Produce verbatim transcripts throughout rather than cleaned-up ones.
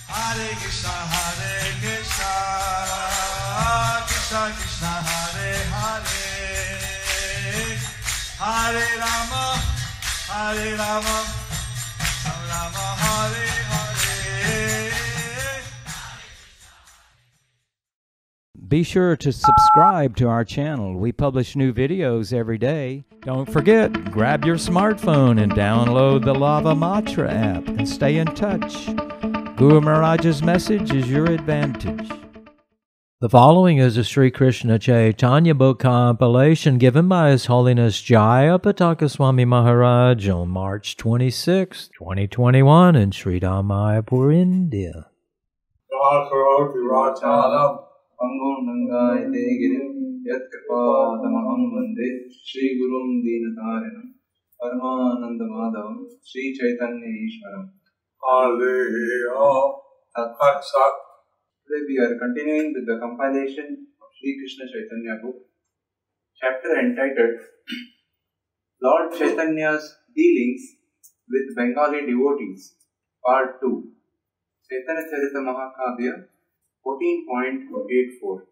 Hare Krishna, Hare Krishna, Krishna Krishna, Hare Hare, Hare Rama, Hare Rama, Rama Hare Hare. Be sure to subscribe to our channel. We publish new videos every day. Don't forget, grab your smartphone and download the Lava Matra app and stay in touch. Guru Maharaj's message is your advantage. The following is a Sri Krishna Chaitanya book compilation given by His Holiness Jayapataka Swami Maharaj on March twenty-sixth, twenty twenty-one in Sri Mayapur, India. Angom Nangai Degirim Yat Kripadamaham Vande Shri Gurum Dinatarinam Paramananda Madhavam Shri Chaitanya Ishwaram. Hallelujah. Today we are continuing with the compilation of Sri Krishna Chaitanya book, chapter entitled Lord Chaitanya's Dealings with Bengali Devotees, Part two, Chaitanya Charita Mahakavya fourteen point eight four.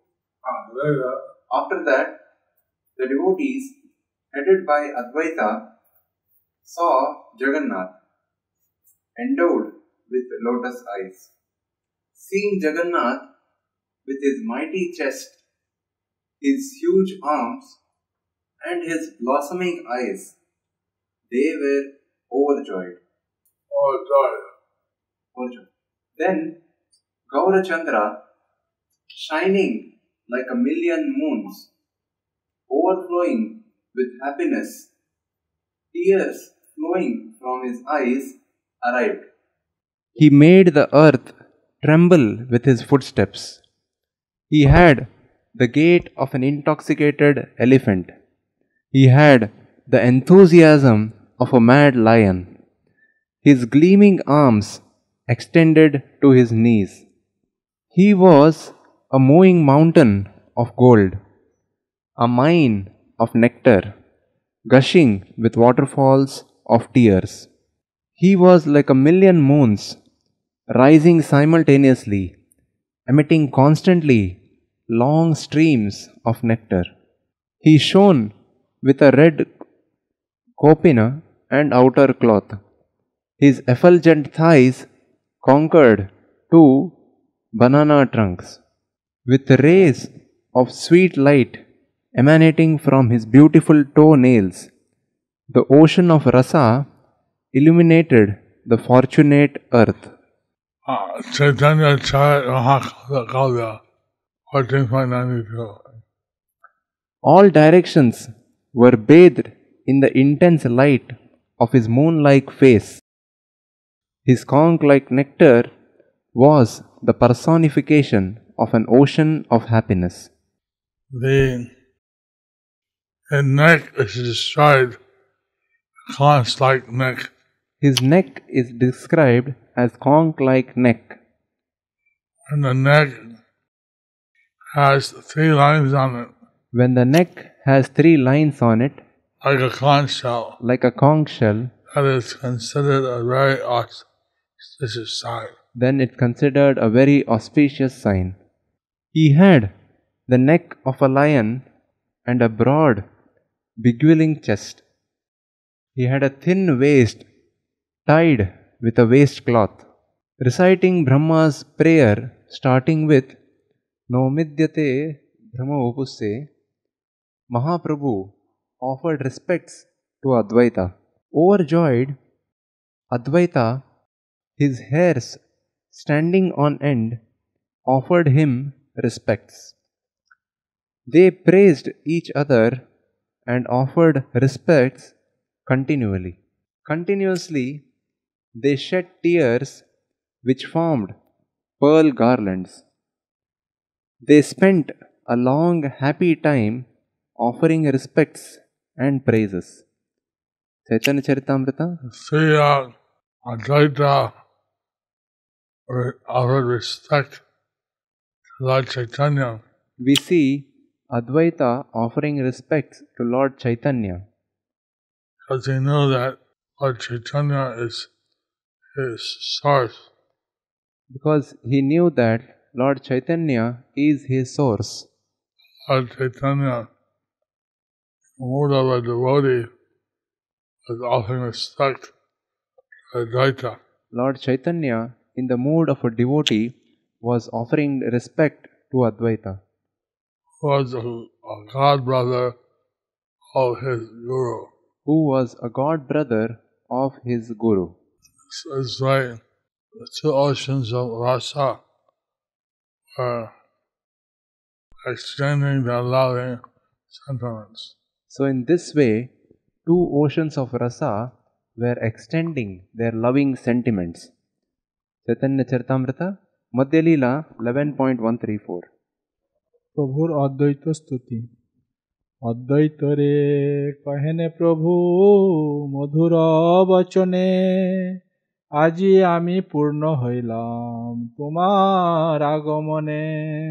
After that, the devotees, headed by Advaita, saw Jagannath, endowed with lotus eyes. Seeing Jagannath with his mighty chest, his huge arms, and his blossoming eyes, they were overjoyed. Overjoyed. Overjoyed. Then Gaurachandra, shining like a million moons, overflowing with happiness, tears flowing from his eyes, arrived. He made the earth tremble with his footsteps. He had the gait of an intoxicated elephant. He had the enthusiasm of a mad lion. His gleaming arms extended to his knees. He was a mowing mountain of gold, a mine of nectar, gushing with waterfalls of tears. He was like a million moons, rising simultaneously, emitting constantly long streams of nectar. He shone with a red kopina and outer cloth. His effulgent thighs conquered two banana trunks. With rays of sweet light emanating from his beautiful toe-nails, the ocean of rasa illuminated the fortunate earth. Uh, Chaitanya Charita Mahakavya fourteen point nine two. All directions were bathed in the intense light of his moon-like face. His conch-like nectar was the personification of an ocean of happiness. The, the neck is described conch-like neck. His neck is described as conch-like neck. And the neck has three lines on it. When the neck has three lines on it, like a conch shell, like a conch shell, that is considered a very auspicious sign. Then it's considered a very auspicious sign. He had the neck of a lion and a broad, beguiling chest. He had a thin waist tied with a waistcloth. Reciting Brahma's prayer starting with Nomidyate Brahma Upusse, Mahaprabhu offered respects to Advaita. Overjoyed, Advaita, his hairs standing on end, offered him respects. They praised each other and offered respects continually. Continuously, they shed tears which formed pearl garlands. They spent a long happy time offering respects and praises. Chaitanya Charitamrita. See, uh, Advaita offered respect to Lord Chaitanya. We see Advaita offering respects to Lord Chaitanya. Because he knew that Lord Chaitanya is his source. because he knew that Lord Chaitanya is his source. Lord Chaitanya, the mood of a devotee, was offering respect to Advaita. Lord Chaitanya, in the mood of a devotee, was offering respect to Advaita, who was a, a god brother of his guru. who was a god brother of his guru. So it's like the two oceans of rasa were exchanging their loving sentiments. So, in this way, two oceans of rasa were extending their loving sentiments. Chaitanya Charitamrita, Madhya Leela eleven point one three four. প্রভুর অদ্বৈত স্তুতি। অদ্বৈত রে কহেনে প্রভু মধুর বচনে, আজি আমি পূর্ণ হইলাম তোমার আগমনে।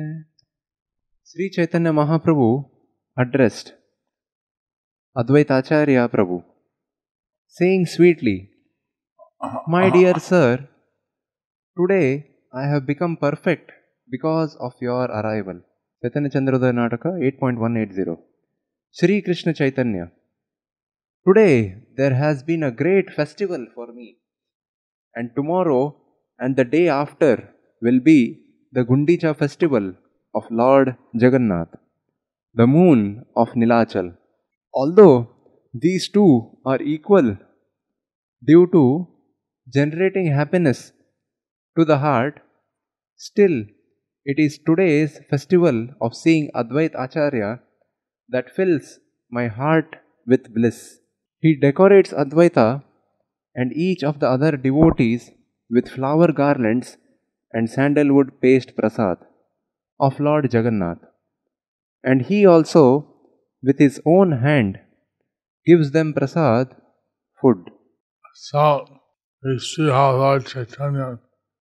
Sri Chaitanya Mahaprabhu addressed Advaita Acharya Prabhu, saying sweetly, "My dear sir, today I have become perfect because of your arrival." Chaitanya Chandrodaya Nataka eight point one eight zero. Sri Krishna Chaitanya, today there has been a great festival for me, and tomorrow and the day after will be the Gundicha festival of Lord Jagannath, the moon of Nilachal. Although these two are equal due to generating happiness to the heart, still it is today's festival of seeing Advait Acharya that fills my heart with bliss. He decorates Advaita and each of the other devotees with flower garlands and sandalwood paste prasad of Lord Jagannath, and he also with his own hand gives them prasad, food. So we see how Lord Chaitanya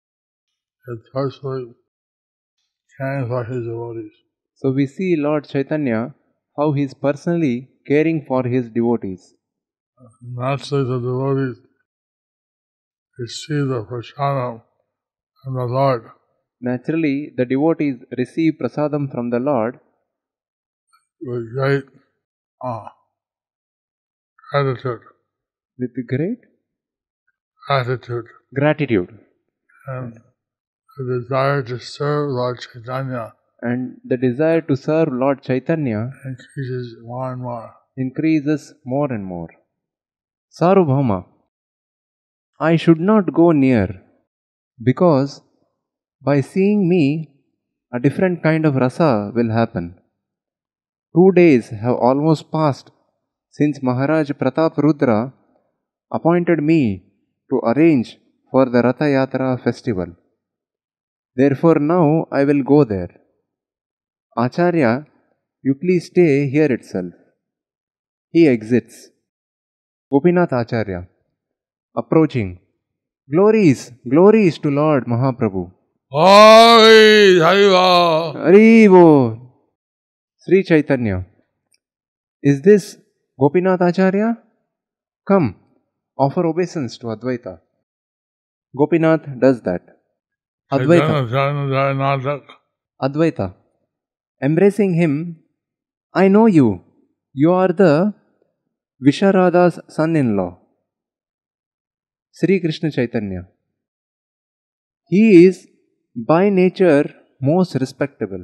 is personally caring for his devotees. So we see Lord Chaitanya how he is personally caring for his devotees. Naturally, the devotees receive the prasadam from the Lord Naturally, the devotees receive prasadam from the Lord with great uh, gratitude, with great gratitude, gratitude, and the desire to serve Lord Chaitanya and the desire to serve Lord Chaitanya increases more and more. increases more and more. Sarvabhauma, I should not go near, because by seeing me, a different kind of rasa will happen. Two days have almost passed since Maharaj Pratap Rudra appointed me to arrange for the Ratha Yatra festival. Therefore now I will go there. Acharya, you please stay here itself. He exits. Gopinath Acharya, approaching. Glories, glories to Lord Mahaprabhu. Glory, Hariva! Haribo! Sri Chaitanya, is this Gopinath Acharya? Come, offer obeisance to Advaita. Gopinath does that. Advaita, Advaita. Advaita, embracing him, I know you. You are the Visharada's son-in-law. Sri Krishna Chaitanya, he is by nature most respectable.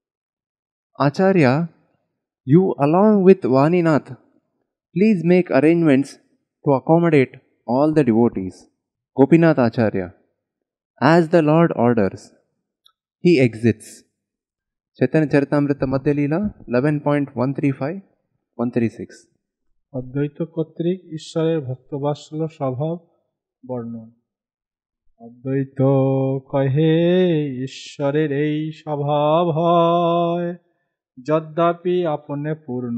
Acharya, you along with Vaninath, please make arrangements to accommodate all the devotees. Gopinath Acharya, as the Lord orders. He exits. Chaitanya Charitamrita Madhya Leela eleven point one three five to one thirty-six. অদ্বৈত কর্তৃক ঈশ্বরের ভক্তবাৎসল্য স্বভাব বর্ণন। অদ্বৈত কহে ঈশ্বরের এই স্বভাব হয়, যদ্যপি আপনে পূর্ণ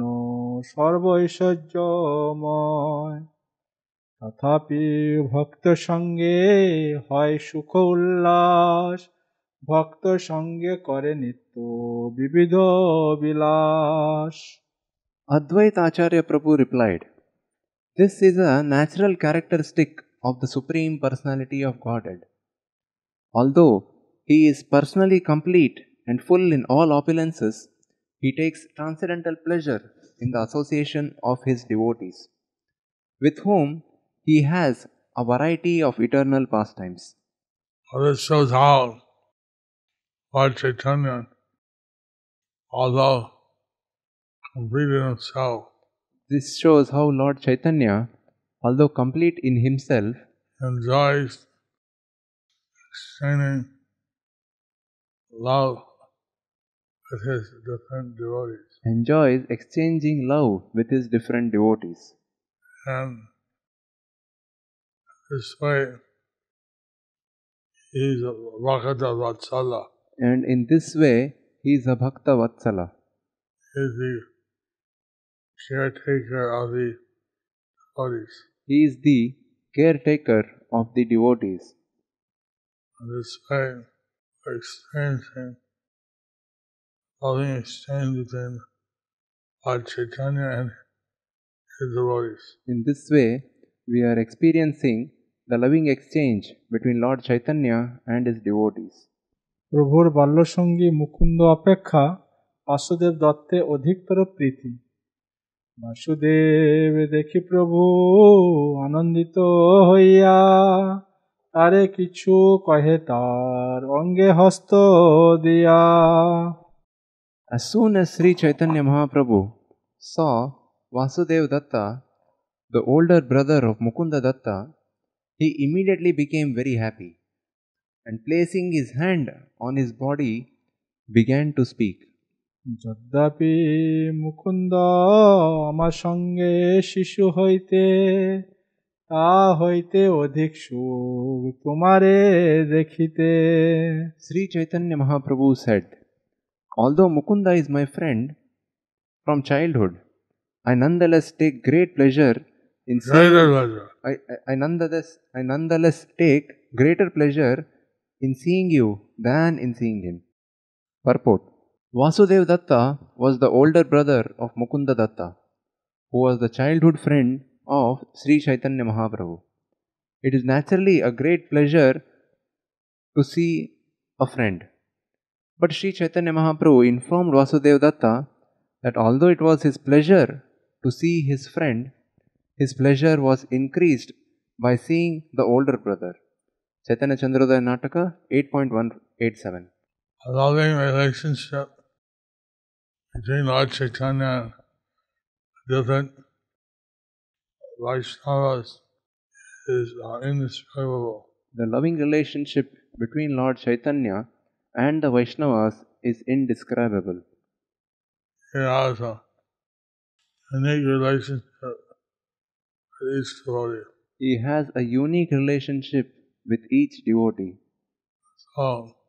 সর্বৈশ্বর্যময়, তথাপি ভক্ত সঙ্গে হয় সুখ উল্লাস, ভক্ত সঙ্গে করে নিত্য বিবিধ বিলাস। Advaita Acharya Prabhu replied, this is a natural characteristic of the Supreme Personality of Godhead. Although he is personally complete and full in all opulences, he takes transcendental pleasure in the association of his devotees, with whom he has a variety of eternal pastimes. Well, this shows how Lord Chaitanya, although complete in himself, This shows how Lord Chaitanya, although complete in himself, enjoys exchanging love with his different devotees. enjoys exchanging love with his different devotees. And this way, he's a Vakata Vatsala. And in this way, he is a Bhakta Vatsala. He is the caretaker of the devotees. He is the caretaker of the devotees. And this way, we're experiencing loving exchange between Lord Chaitanya and his devotees. In this way, we are experiencing the loving exchange between Lord Chaitanya and his devotees. প্রভুর বাল্যসঙ্গী মুকুন্দ অপেক্ষা বাসুদেব দত্তে অধিকতর প্রীতি। বাসুদেব দেখি প্রভু আনন্দিত হইয়া, তারে কিছু কহে তার অঙ্গে হস্ত দিয়া। As soon as Sri Chaitanya Mahaprabhu saw Vasudev Datta, the older brother of Mukunda Datta, he immediately became very happy, and placing his hand on his body, began to speak. যদ্যপি মুকুন্দ আমার সঙ্গে শিশু হইতে, তা হইতে অধিক সুখ তোমারে দেখিতে। Sri Chaitanya Mahaprabhu said, although Mukunda is my friend from childhood, I nonetheless take great pleasure in seeing, Greater pleasure. I, I, I nonetheless I nonetheless take greater pleasure in seeing you than in seeing him. Purport: Vasudev Datta was the older brother of Mukunda Datta, who was the childhood friend of Sri Chaitanya Mahaprabhu. It is naturally a great pleasure to see a friend. But Sri Chaitanya Mahaprabhu informed Vasudev Datta that although it was his pleasure to see his friend, his pleasure was increased by seeing the older brother. Chaitanya Chandrodaya Nataka eight point one eight seven. A loving relationship between Lord Chaitanya and different Vaishnavas is uh, indescribable. The loving relationship between Lord Chaitanya and the Vaishnavas is indescribable. He has a unique relationship with each devotee. He has a unique relationship with each devotee. So,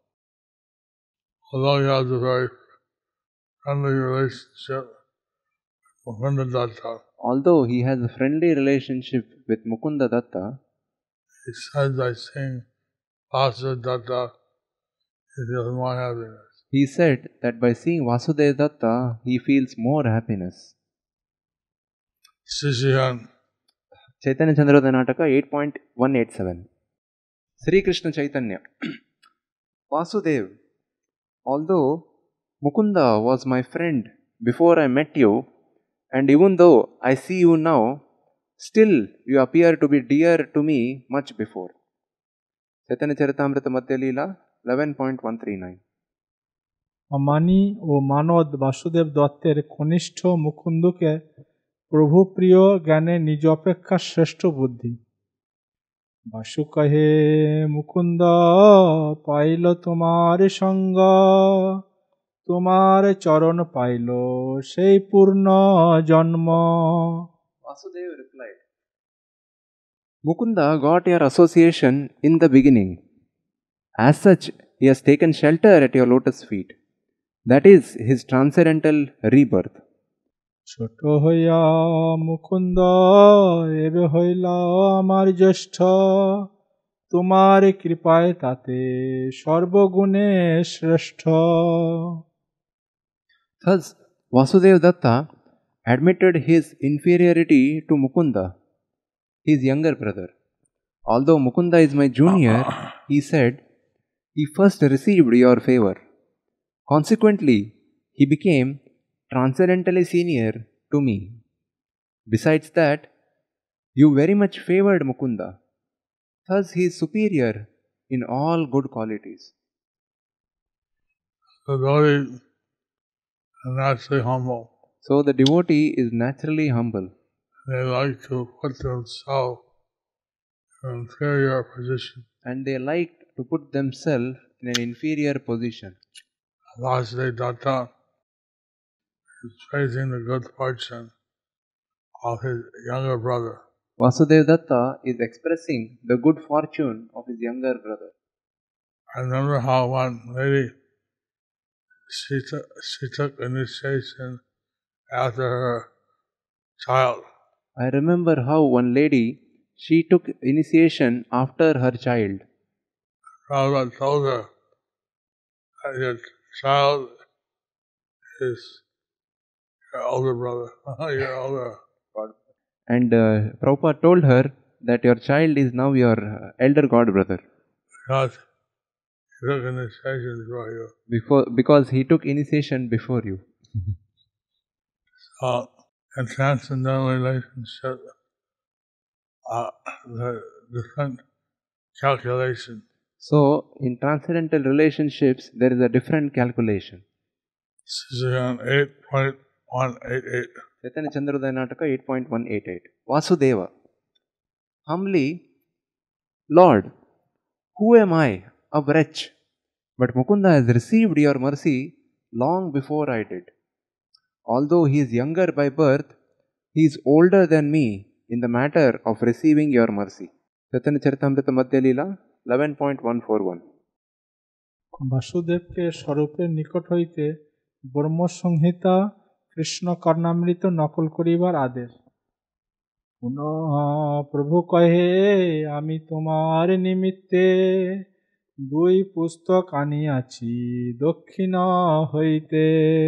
although he has a very friendly relationship with Mukunda Datta, Although he has a friendly relationship with Mukunda Datta, he says by seeing Vasudev Datta, he feels more happiness. he said that by seeing Vasudev Datta, he feels more happiness. Sishihan, Chaitanya Chandrodaya Nataka eight point one eight seven. Sri Krishna Chaitanya. Vasudev, although Mukunda was my friend before I met you, and even though I see you now, still you appear to be dear to me much before. Chaitanya Charitamrita Madhya Leela eleven point one three nine. মানি ও মানদ বাসুদেব দত্তের কনিষ্ঠ মুকুন্দকে প্রভু প্রিয় জ্ঞানে নিজ অপেক্ষা শ্রেষ্ঠ বুদ্ধি। বাসু কহে মুকুন্দ পাইল তোমার সঙ্গ, তোমার চরণ পাইল সেই পূর্ণ জন্ম। Vasudev replied, Mukunda got your association in the beginning. As such, he has taken shelter at your lotus feet. That is his transcendental rebirth. ছোট হইয়া মুকুন্দ এবে হইলা আমার জ্যেষ্ঠ, তোমার কৃপায় তাতে সর্বগুণে শ্রেষ্ঠ। Thus, Vasudev Datta admitted his inferiority to Mukunda, his younger brother. Although Mukunda is my junior, he said, he first received your favor. Consequently, he became transcendently senior to me. Besides that, you very much favored Mukunda. Thus, he is superior in all good qualities. The devotee is naturally humble. So, the devotee is naturally humble. They like to put themselves in an inferior position. And they like to put themselves in an inferior position. Vasudeva Datta is praising the good fortune of his younger brother. Vasudeva Datta is expressing the good fortune of his younger brother. I remember how one lady, she took, she took initiation after her child. I remember how one lady, she took initiation after her child. Prabhupada told her that your child is your older brother, your older. And uh, Prabhupada told her that your child is now your uh, elder god brother. Because he took initiation before you. Before, because he took initiation before you. So, in transcendental relationship, uh, the different calculation. So, in transcendental relationships, there is a different calculation. This is on eight point one eight eight. Chaitanya Chandrodaya Nataka eight point one eight eight. Vasudeva. Humbly, Lord, who am I, a wretch? But Mukunda has received your mercy long before I did. Although he is younger by birth, he is older than me in the matter of receiving your mercy. Chaitanya Charitamrita Madhya Leela eleven point one four one. বাসুদেবকে স্বরূপের নিকট হইতে ব্রহ্মসংহিতা কৃষ্ণ কর্ণামৃত নকল করিবার আদেশ। পুনঃ প্রভু কহে আমি তোমার নিমিত্তে দুই পুস্তক আনিয়াছি দক্ষিণ হইতে।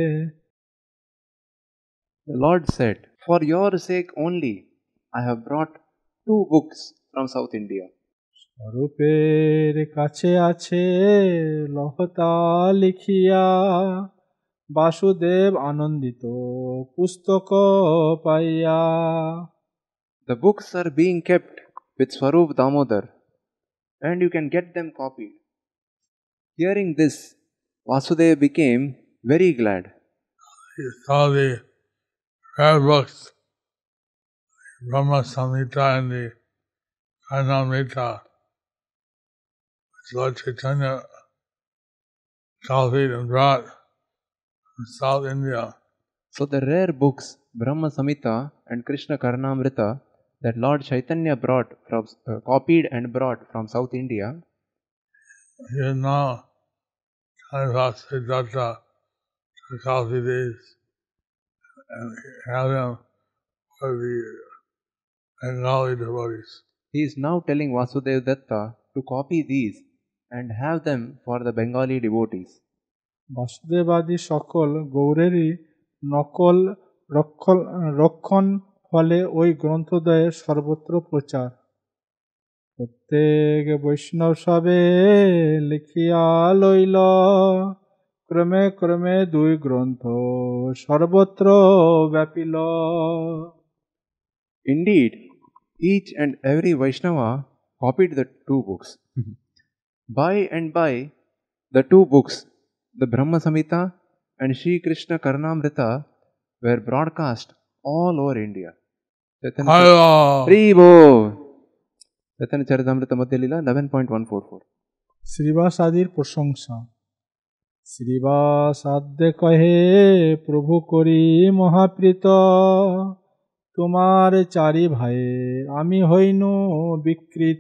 The Lord said, for your sake only I have brought two books from South India. স্বরূপের কাছে আছে লহতা লিখিয়া বাসুদেব আনন্দিত পুস্তক পাইয়া। The books are being kept with Swarup Damodar and you can get them copied. Hearing this, Vasudeva became very glad. He saw the rare books, Brahma Samhita and the Karnamrita, which Lord Chaitanya copied and brought from South India. So the rare books, Brahma Samhita and Krishna Karnamrita, that Lord Chaitanya brought from, uh, copied and brought from South India, he is now telling Vasudeva to copy these and have them for the Bengali devotees. he is now telling Vasudeva Datta to copy these and have them for the Bengali devotees. বাসুদেবাদী সকল গৌরেরই নকল রক্ষণ রক্ষণ ফলে ওই গ্রন্থদ্বয়ের সর্বত্র প্রচার। প্রত্যেক বৈষ্ণব সবে লিখিয়া লইল ক্রমে ক্রমে দুই গ্রন্থ সর্বত্র ব্যাপিল। Indeed, each and every Vaishnava copied the two books. By and by, the two books, the Brahma Samhita and Shri Krishna Karnamrita, were broadcast all over India. Hello! Haribo! Chaitanya Charitamrita Madhya Leela eleven point one four four. Srivas আদির প্রশংসা। শ্রীবাস আদ্যে কহে প্রভু করি মহাপ্রীত তোমার চারি ভাইয়ে আমি হইনু বিকৃত।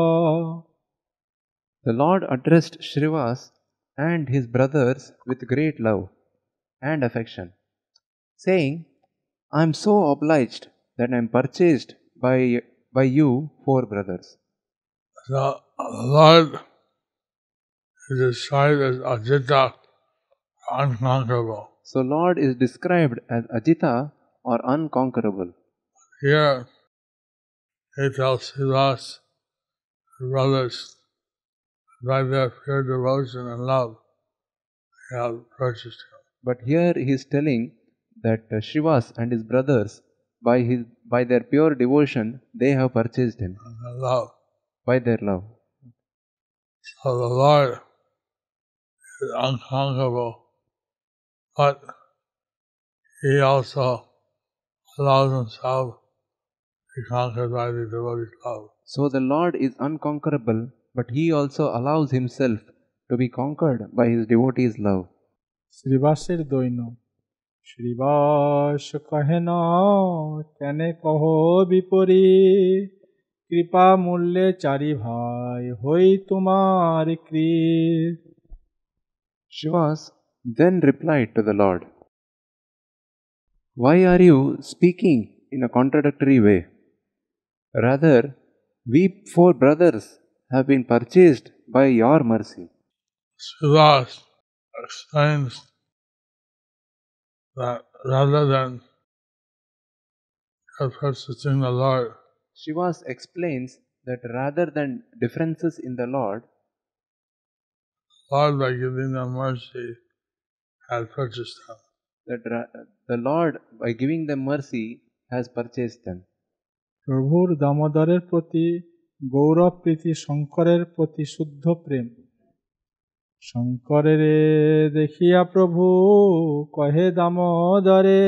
The Lord addressed Shrivas and his brothers with great love and affection, saying, I am so obliged that I am purchased by, by you four brothers. The Lord is described as Ajita, unconquerable. So Lord is described as Ajita or unconquerable. Here, he tells Srivas, the brothers, by their pure devotion and love, they have purchased him. But here he is telling that uh, Shivas and his brothers, by his by their pure devotion, they have purchased him And their love. by their love. So the Lord is unconquerable, but he also allows himself to be conquered by the devotee's love. So the Lord is unconquerable, but he also allows himself to be conquered by his devotees' love. শ্রীবাসের দৈন্য শ্রীবাস কহে না কেনে কহ বিপরীত কৃপা মূল্যে চারি ভাই হই তোমার কৃত Shivas then replied to the Lord, "Why are you speaking in a contradictory way? Rather, we four brothers have been purchased by your mercy." Shivas explains that rather than purchasing the Lord, Shivas explains that rather than differences in the Lord, Lord by giving them mercy had purchased them. that ra- the Lord, by giving them mercy, has purchased them. প্রভুর দামোদরের প্রতি গৌরব প্রীতি শঙ্করের প্রতি শুদ্ধ প্রেম শঙ্করের দেখিয়া প্রভু কহে দামোদরে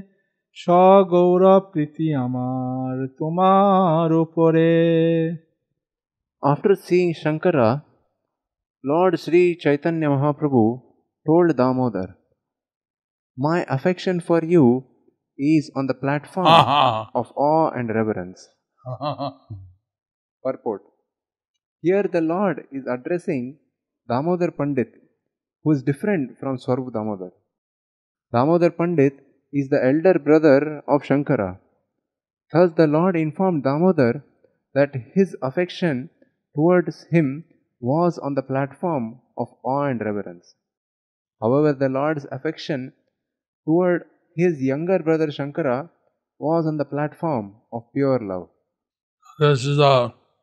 সগৌরব প্রীতি আমার তোমার উপরে After seeing Shankara, Lord Sri Chaitanya Mahaprabhu told Damodar, "My affection for you is on the platform of awe and reverence." Purport. Here the Lord is addressing Damodar Pandit, who is different from Swarup Damodar. Damodar Pandit is the elder brother of Shankara. Thus the Lord informed Damodar that his affection towards him was on the platform of awe and reverence. However, the Lord's affection toward his younger brother Shankara was on the platform of pure love. This is a,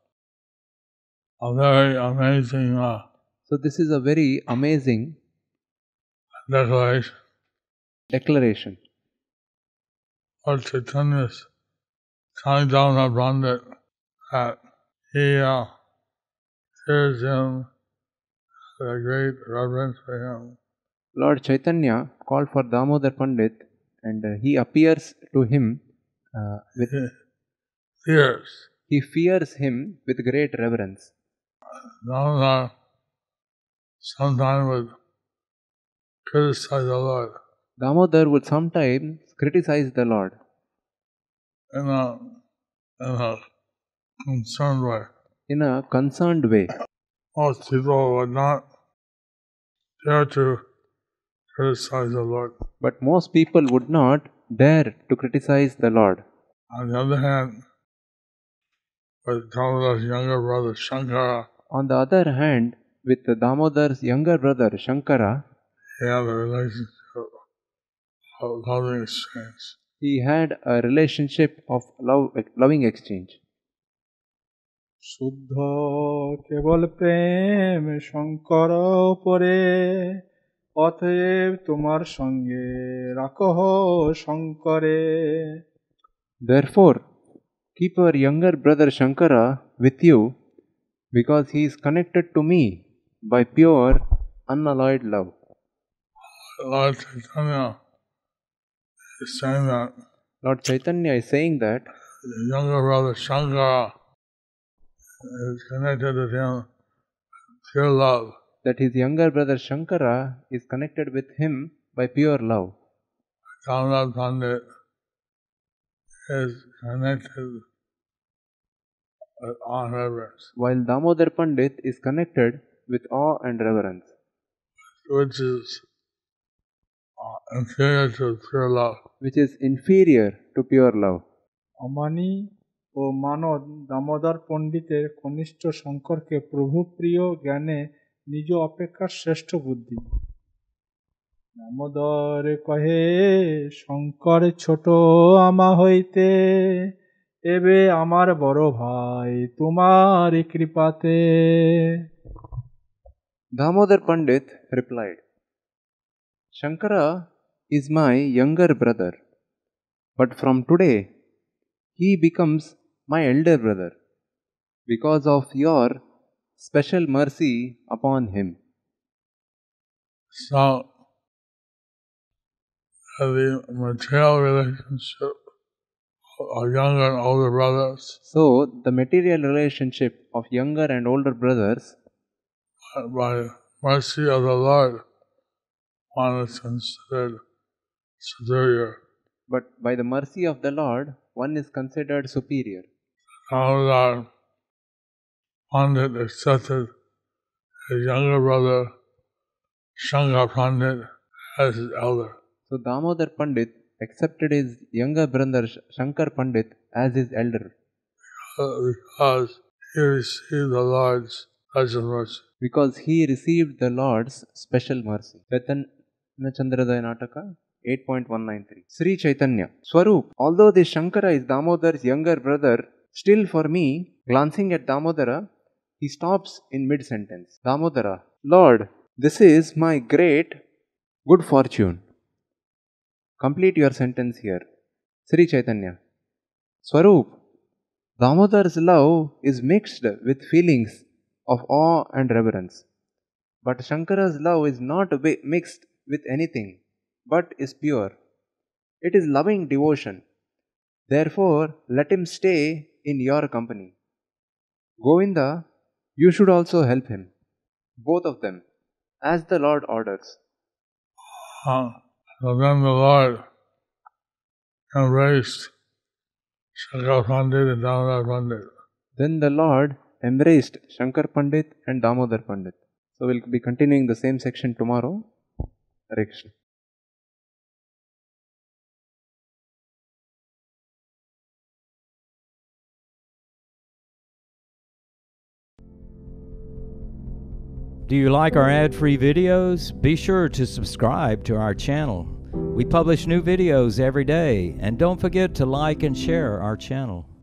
a very amazing uh, So this is a very amazing declaration. declaration. Lord Chaitanya is telling Damodar Pandit that he uh, hears him with a great reverence for him. Lord Chaitanya called for Damodar Pandit and uh, he appears to him uh, with, He fears. he fears him with great reverence. Damodar sometimes would criticize the Lord Damodar would sometimes criticize the Lord in a, in a concerned way. in a concerned way. Most people would not dare to criticize the Lord. But most people would not dare to criticize the Lord. On the other hand, with Damodar's younger brother Shankara, On the other hand, with Damodar's younger brother Shankara, he had a relationship of loving exchange. he had a relationship of love, loving exchange. শুদ্ধ কেবল প্রেম শঙ্কর উপরে অতএব তোমার সঙ্গে রাখহ শঙ্করে Therefore, keep your younger brother Shankara with you, because he is connected to me by pure, unalloyed love. Lord Chaitanya is saying that Lord Chaitanya is saying that the younger brother Shankara is connected with him with pure love. that his younger brother Shankara is connected with him by pure love. Damodar Pandit is connected with awe and reverence, While Damodar Pandit is connected with awe and reverence, which is uh, inferior to pure love. which is inferior to pure love. অমানি ও মানদ দামোদর পণ্ডিতের কনিষ্ঠ শঙ্করকে প্রভু প্রিয় জ্ঞানে নিজ অপেক্ষা শ্রেষ্ঠ বুদ্ধি দামোদর কহে শঙ্কর ছোট আমা হইতে এবে আমার বড় ভাই তোমার কৃপাতে Damodar Pandit replied, Shankara is my younger brother, but from today he becomes my elder brother because of your special mercy upon him. So, the material relationship of younger and older brothers, So, the material relationship of younger and older brothers, by mercy of the Lord, one is considered superior. but by the mercy of the Lord, one is considered superior. Damodar Pandit accepted his younger brother Shankar Pandit as his elder. So, Damodar Pandit accepted his younger brother Shankar Pandit as his elder uh, because he received the Lord's special mercy. because he received the Lord's special mercy. Chaitanya Chandradaya Nataka eight point one nine three. Sri Chaitanya Swarup, although this Shankara is Damodar's younger brother, still for me, glancing at Damodara, he stops in mid sentence. Damodara, Lord, this is my great good fortune. Complete your sentence here. Sri Chaitanya Swarup, Damodar's love is mixed with feelings of awe and reverence. But Shankara's love is not wi- mixed with anything, but is pure. It is loving devotion. Therefore, let him stay in your company. Govinda, you should also help him. Both of them, as the Lord orders. Uh, so then the Lord embraced Shankar Pandit and Damodar Pandit. Then the Lord embraced Shankar Pandit and Damodar Pandit. So we'll be continuing the same section tomorrow. Hare Krishna. Do you like our ad-free videos? Be sure to subscribe to our channel. We publish new videos every day, and don't forget to like and share our channel.